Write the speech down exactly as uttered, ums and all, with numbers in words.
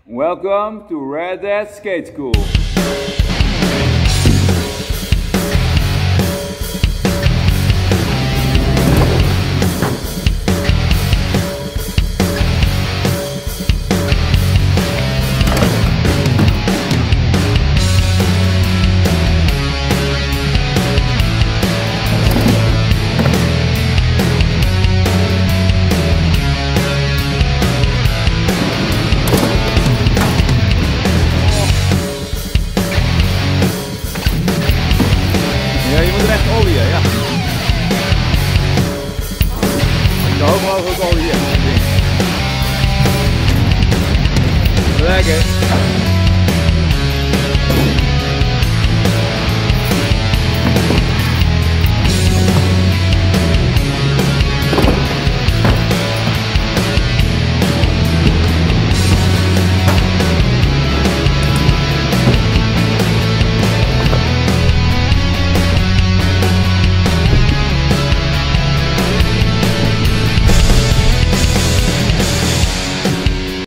Welcome to Rad-Dad Skateschool. Ja, je moet er echt olieën, ja. Zo hoog mogelijk olieën. Lekker.